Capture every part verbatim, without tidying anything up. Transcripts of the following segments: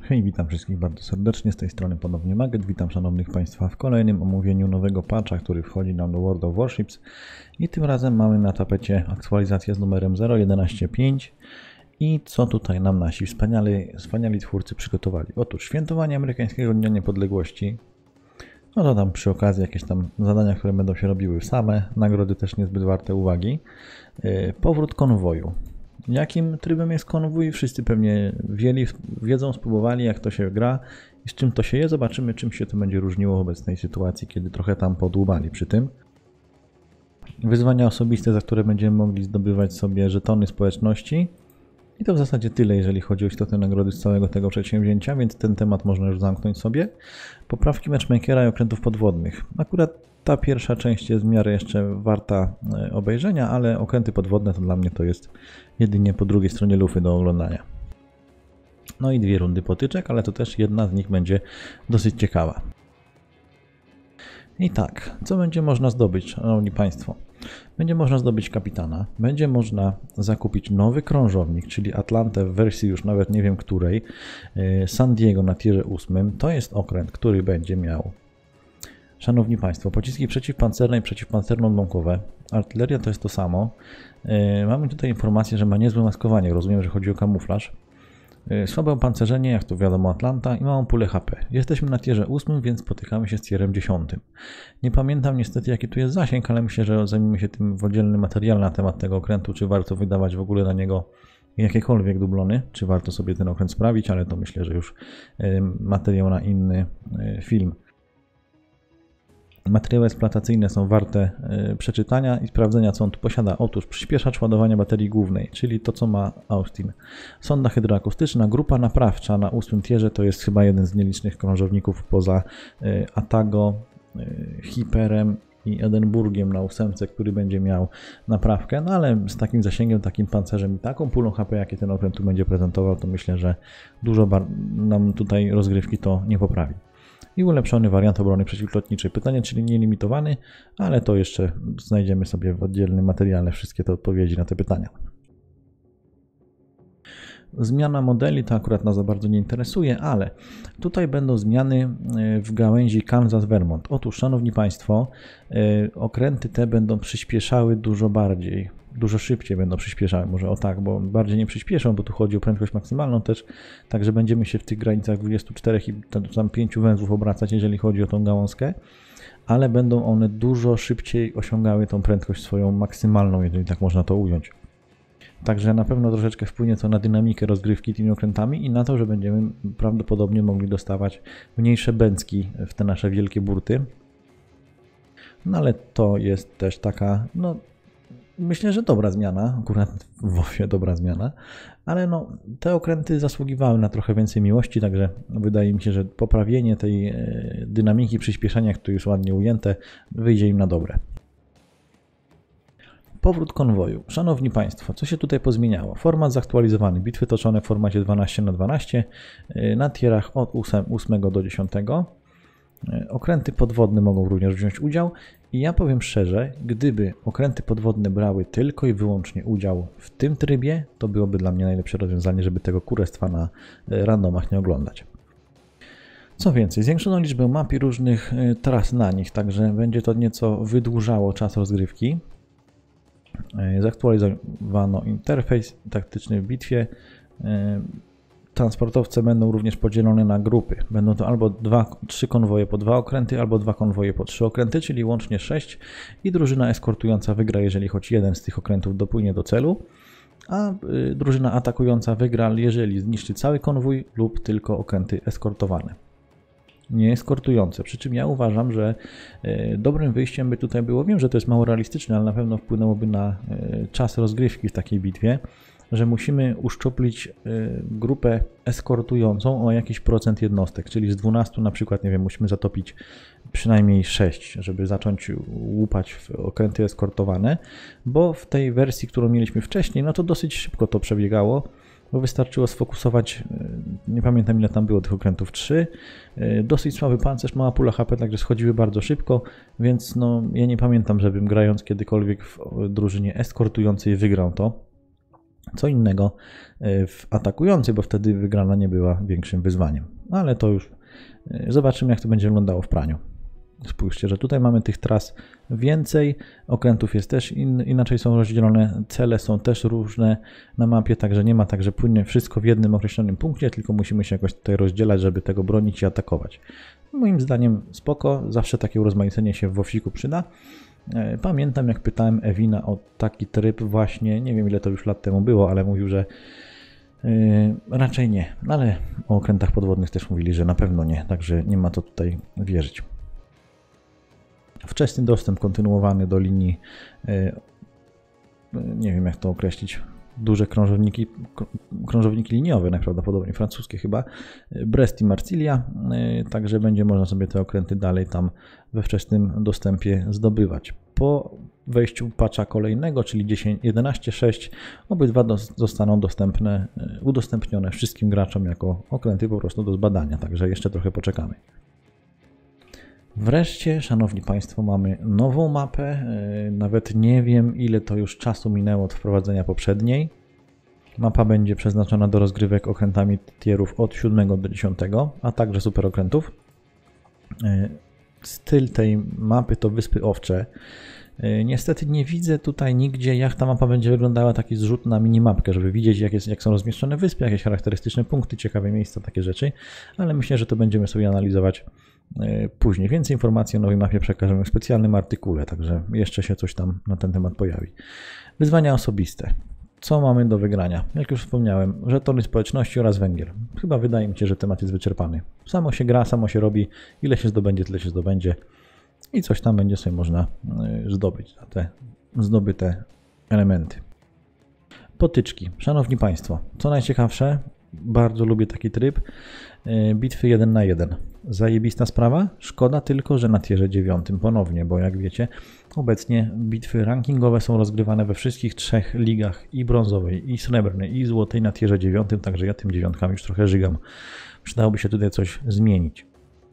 Hej, witam wszystkich bardzo serdecznie, z tej strony ponownie Magget. Witam szanownych Państwa w kolejnym omówieniu nowego patcha, który wchodzi nam do World of Warships. I tym razem mamy na tapecie aktualizację z numerem zero jedenaście pięć. I co tutaj nam nasi wspaniali, wspaniali twórcy przygotowali? Otóż świętowanie amerykańskiego Dnia Niepodległości. No to tam przy okazji jakieś tam zadania, które będą się robiły same. Nagrody też niezbyt warte uwagi. Yy, powrót konwoju. Jakim trybem jest konwój? Wszyscy pewnie wieli, wiedzą, spróbowali, jak to się gra i z czym to się je. Zobaczymy, czym się to będzie różniło w obecnej sytuacji, kiedy trochę tam podłubali przy tym. Wyzwania osobiste, za które będziemy mogli zdobywać sobie żetony społeczności. I to w zasadzie tyle, jeżeli chodzi o istotne nagrody z całego tego przedsięwzięcia, więc ten temat można już zamknąć sobie. Poprawki matchmakera i okrętów podwodnych. Akurat ta pierwsza część jest w miarę jeszcze warta obejrzenia, ale okręty podwodne to dla mnie to jest jedynie po drugiej stronie lufy do oglądania. No i dwie rundy potyczek, ale to też jedna z nich będzie dosyć ciekawa. I tak, co będzie można zdobyć, szanowni Państwo? Będzie można zdobyć kapitana, będzie można zakupić nowy krążownik, czyli Atlantę w wersji już nawet nie wiem której, San Diego na tierze ósmym. To jest okręt, który będzie miał, szanowni Państwo, pociski przeciwpancerne i przeciwpancerno-odłamkowe. Artyleria to jest to samo. Mamy tutaj informację, że ma niezłe maskowanie, rozumiem, że chodzi o kamuflaż. Słabe opancerzenie, jak to wiadomo Atlanta, i małą pulę H P. Jesteśmy na tierze ósmym, więc spotykamy się z tierem dziesiątym. Nie pamiętam niestety, jaki tu jest zasięg, ale myślę, że zajmiemy się tym w oddzielnym materiale na temat tego okrętu, czy warto wydawać w ogóle na niego jakiekolwiek dublony, czy warto sobie ten okręt sprawić, ale to myślę, że już materiał na inny film. Materiały eksploatacyjne są warte y, przeczytania i sprawdzenia, co on tu posiada. Otóż przyspieszacz ładowania baterii głównej, czyli to, co ma Austin. Sonda hydroakustyczna, grupa naprawcza na ósmym tierze, to jest chyba jeden z nielicznych krążowników poza y, Atago, y, Hiperem i Edynburgiem na ósemce, który będzie miał naprawkę, no ale z takim zasięgiem, takim pancerzem i taką pulą H P, jakie ten okręt tu będzie prezentował, to myślę, że dużo nam tutaj rozgrywki to nie poprawi. I ulepszony wariant obrony przeciwlotniczej. Pytanie, czyli nielimitowany, ale to jeszcze znajdziemy sobie w oddzielnym materiale wszystkie te odpowiedzi na te pytania. Zmiana modeli to akurat nas za bardzo nie interesuje, ale tutaj będą zmiany w gałęzi Kansas-Vermont. Otóż, szanowni Państwo, okręty te będą przyspieszały dużo bardziej, dużo szybciej będą przyspieszały, może o tak, bo bardziej nie przyspieszą, bo tu chodzi o prędkość maksymalną też, także będziemy się w tych granicach dwudziestu czterech i tam pięciu węzłów obracać, jeżeli chodzi o tą gałązkę, ale będą one dużo szybciej osiągały tą prędkość swoją maksymalną, jeżeli tak można to ująć. Także na pewno troszeczkę wpłynie to na dynamikę rozgrywki tymi okrętami i na to, że będziemy prawdopodobnie mogli dostawać mniejsze bęcki w te nasze wielkie burty. No ale to jest też taka, no myślę, że dobra zmiana, akurat w WoWie dobra zmiana, ale no te okręty zasługiwały na trochę więcej miłości, także wydaje mi się, że poprawienie tej dynamiki przyspieszania, jak tu już ładnie ujęte, wyjdzie im na dobre. Powrót konwoju. Szanowni Państwo, co się tutaj pozmieniało? Format zaktualizowany. Bitwy toczone w formacie dwanaście na dwanaście na tierach od ósmego do dziesiątego. Okręty podwodne mogą również wziąć udział i ja powiem szczerze, gdyby okręty podwodne brały tylko i wyłącznie udział w tym trybie, to byłoby dla mnie najlepsze rozwiązanie, żeby tego kurestwa na randomach nie oglądać. Co więcej, zwiększono liczbę map i różnych tras na nich, także będzie to nieco wydłużało czas rozgrywki. Zaktualizowano interfejs taktyczny w bitwie. Transportowce będą również podzielone na grupy. Będą to albo dwa, trzy konwoje po dwa okręty, albo dwa konwoje po trzy okręty, czyli łącznie sześć. I drużyna eskortująca wygra, jeżeli choć jeden z tych okrętów dopłynie do celu, a drużyna atakująca wygra, jeżeli zniszczy cały konwój lub tylko okręty eskortowane. Nie eskortujące, przy czym ja uważam, że dobrym wyjściem by tutaj było, wiem, że to jest mało realistyczne, ale na pewno wpłynęłoby na czas rozgrywki w takiej bitwie, że musimy uszczuplić grupę eskortującą o jakiś procent jednostek, czyli z dwunastu na przykład, nie wiem, musimy zatopić przynajmniej sześć, żeby zacząć łupać w okręty eskortowane, bo w tej wersji, którą mieliśmy wcześniej, no to dosyć szybko to przebiegało, bo wystarczyło sfokusować, nie pamiętam ile tam było tych okrętów, trzy, dosyć słaby pancerz, mała pula H P, także schodziły bardzo szybko, więc no ja nie pamiętam, żebym grając kiedykolwiek w drużynie eskortującej wygrał to. Co innego w atakującej, bo wtedy wygrana nie była większym wyzwaniem. Ale to już zobaczymy, jak to będzie wyglądało w praniu. Spójrzcie, że tutaj mamy tych tras więcej, okrętów jest też in, inaczej są rozdzielone, cele są też różne na mapie, także nie ma tak, że płynie wszystko w jednym określonym punkcie, tylko musimy się jakoś tutaj rozdzielać, żeby tego bronić i atakować. Moim zdaniem spoko, zawsze takie urozmaicenie się w WoWsiku przyda. Pamiętam, jak pytałem Ewina o taki tryb właśnie, nie wiem ile to już lat temu było, ale mówił, że yy, raczej nie, ale o okrętach podwodnych też mówili, że na pewno nie, także nie ma to tutaj wierzyć. Wczesny dostęp kontynuowany do linii, yy, nie wiem jak to określić, duże krążowniki, krążowniki liniowe, najprawdopodobniej francuskie chyba, Brest i Marsilia, yy, także będzie można sobie te okręty dalej tam we wczesnym dostępie zdobywać. Po wejściu patcha kolejnego, czyli jedenaście sześć, obydwa zostaną dostępne, udostępnione wszystkim graczom jako okręty po prostu do zbadania, także jeszcze trochę poczekamy. Wreszcie, szanowni państwo, mamy nową mapę, nawet nie wiem ile to już czasu minęło od wprowadzenia poprzedniej. Mapa będzie przeznaczona do rozgrywek okrętami tierów od siódmego do dziesiątego, a także superokrętów. Styl tej mapy to Wyspy Owcze. Niestety nie widzę tutaj nigdzie, jak ta mapa będzie wyglądała, taki zrzut na minimapkę, żeby widzieć, jak, jest, jak są rozmieszczone wyspy, jakieś charakterystyczne punkty, ciekawe miejsca, takie rzeczy, ale myślę, że to będziemy sobie analizować później. Więcej informacji o nowej mapie przekażemy w specjalnym artykule, także jeszcze się coś tam na ten temat pojawi. Wyzwania osobiste. Co mamy do wygrania? Jak już wspomniałem, żetony społeczności oraz węgiel. Chyba wydaje mi się, że temat jest wyczerpany. Samo się gra, samo się robi, ile się zdobędzie, tyle się zdobędzie i coś tam będzie sobie można zdobyć za te zdobyte elementy. Potyczki. Szanowni Państwo, co najciekawsze, bardzo lubię taki tryb, bitwy jeden na jeden. Zajebista sprawa, szkoda tylko, że na tierze dziewiątym ponownie, bo jak wiecie, obecnie bitwy rankingowe są rozgrywane we wszystkich trzech ligach, i brązowej, i srebrnej, i złotej na tierze dziewiątym, także ja tym dziewiątkami już trochę żygam. Przydałoby się tutaj coś zmienić.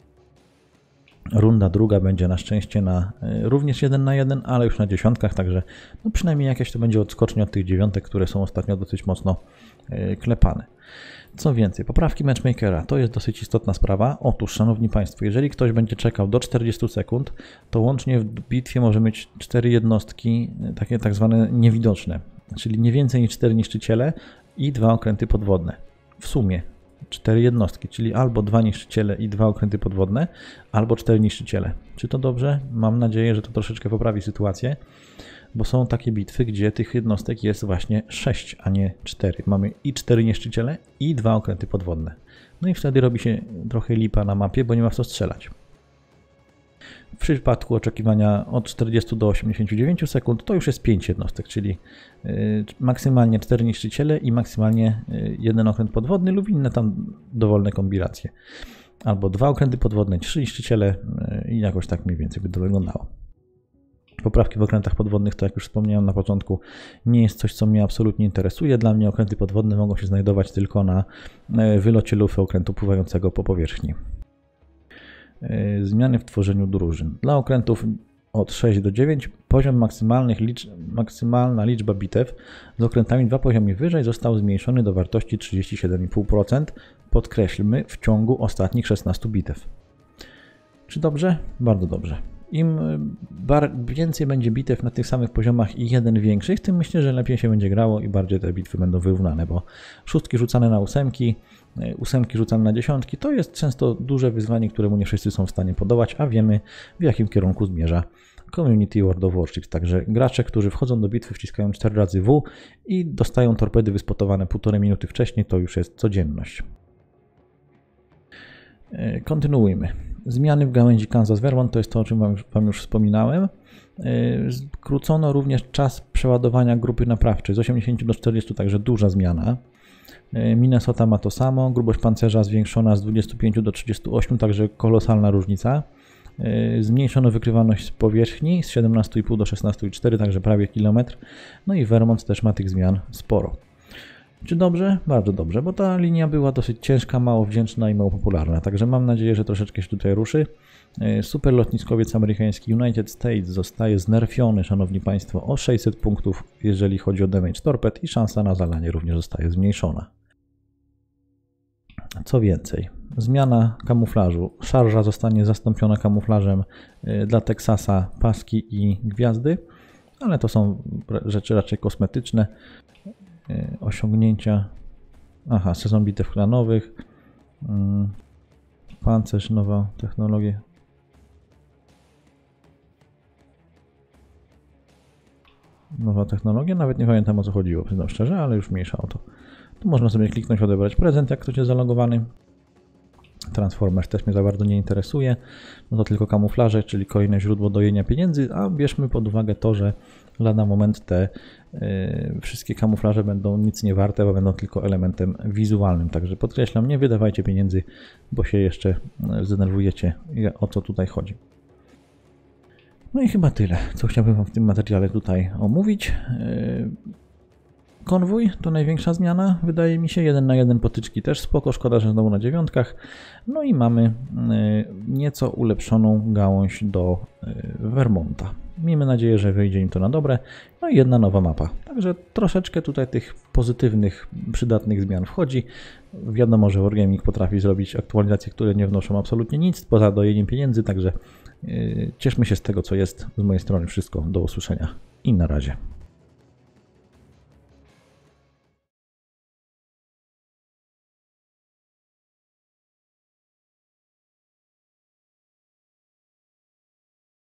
Runda druga będzie na szczęście na również jeden na jeden, ale już na dziesiątkach, także no przynajmniej jakieś to będzie odskocznie od tych dziewiątek, które są ostatnio dosyć mocno klepane. Co więcej, poprawki matchmakera to jest dosyć istotna sprawa. Otóż, szanowni państwo, jeżeli ktoś będzie czekał do czterdziestu sekund, to łącznie w bitwie może mieć cztery jednostki, takie tak zwane niewidoczne, czyli nie więcej niż cztery niszczyciele i dwa okręty podwodne. W sumie cztery jednostki, czyli albo dwa niszczyciele i dwa okręty podwodne, albo cztery niszczyciele. Czy to dobrze? Mam nadzieję, że to troszeczkę poprawi sytuację, bo są takie bitwy, gdzie tych jednostek jest właśnie sześć, a nie cztery. Mamy i cztery niszczyciele, i dwa okręty podwodne. No i wtedy robi się trochę lipa na mapie, bo nie ma w co strzelać. W przypadku oczekiwania od czterdziestu do osiemdziesięciu dziewięciu sekund to już jest pięć jednostek, czyli yy, maksymalnie cztery niszczyciele i maksymalnie yy, jeden okręt podwodny lub inne tam dowolne kombinacje. Albo dwa okręty podwodne, trzy niszczyciele yy, i jakoś tak mniej więcej by to wyglądało. Poprawki w okrętach podwodnych, to jak już wspomniałem na początku, nie jest coś, co mnie absolutnie interesuje. Dla mnie okręty podwodne mogą się znajdować tylko na wylocie lufy okrętu pływającego po powierzchni. Zmiany w tworzeniu drużyn. Dla okrętów od sześć do dziewięciu poziom maksymalnych licz... maksymalna liczba bitew z okrętami dwa poziomy wyżej został zmniejszony do wartości trzydzieści siedem i pół procent. Podkreślmy, w ciągu ostatnich szesnastu bitew. Czy dobrze? Bardzo dobrze. Im więcej będzie bitew na tych samych poziomach i jeden większych, tym myślę, że lepiej się będzie grało i bardziej te bitwy będą wyrównane, bo szóstki rzucane na ósemki, ósemki rzucane na dziesiątki to jest często duże wyzwanie, któremu nie wszyscy są w stanie podołać, a wiemy, w jakim kierunku zmierza Community World of Warships. Także gracze, którzy wchodzą do bitwy, wciskają cztery razy W i dostają torpedy wyspotowane półtorej minuty wcześniej, to już jest codzienność. Kontynuujmy. Zmiany w gałęzi Kansas-Vermont to jest to, o czym wam już, wam już wspominałem. Skrócono również czas przeładowania grupy naprawczej z osiemdziesięciu do czterdziestu, także duża zmiana. Minnesota ma to samo, grubość pancerza zwiększona z dwudziestu pięciu do trzydziestu ośmiu, także kolosalna różnica. Zmniejszono wykrywalność z powierzchni z siedemnastu i pół do szesnastu i cztery, także prawie kilometr. No i Vermont też ma tych zmian sporo. Czy dobrze? Bardzo dobrze, bo ta linia była dosyć ciężka, mało wdzięczna i mało popularna, także mam nadzieję, że troszeczkę się tutaj ruszy. Super lotniskowiec amerykański United States zostaje znerfiony, szanowni państwo, o sześćset punktów, jeżeli chodzi o damage torped i szansa na zalanie również zostaje zmniejszona. Co więcej, zmiana kamuflażu. Szarża zostanie zastąpiona kamuflażem dla Teksasa, paski i gwiazdy, ale to są rzeczy raczej kosmetyczne. Osiągnięcia. Aha, sezon bitew klanowych. Pancerz, nowa technologia. Nowa technologia, nawet nie pamiętam o co chodziło, przyznam szczerze, ale już mniejsza o to. Tu można sobie kliknąć, odebrać prezent, jak ktoś jest zalogowany. Transformers też mnie za bardzo nie interesuje. No to tylko kamuflaże, czyli kolejne źródło dojenia pieniędzy, a bierzmy pod uwagę to, że lada moment te yy, wszystkie kamuflaże będą nic nie warte, bo będą tylko elementem wizualnym. Także podkreślam, nie wydawajcie pieniędzy, bo się jeszcze zdenerwujecie, o co tutaj chodzi. No i chyba tyle, co chciałbym wam w tym materiale tutaj omówić. Yy, Konwój to największa zmiana, wydaje mi się, jeden na jeden potyczki też spoko, szkoda, że znowu na dziewiątkach. No i mamy nieco ulepszoną gałąź do Vermonta. Miejmy nadzieję, że wyjdzie im to na dobre. No i jedna nowa mapa. Także troszeczkę tutaj tych pozytywnych, przydatnych zmian wchodzi. Wiadomo, że Wargaming potrafi zrobić aktualizacje, które nie wnoszą absolutnie nic, poza dojeniem pieniędzy, także cieszmy się z tego, co jest. Z mojej strony wszystko. Do usłyszenia i na razie.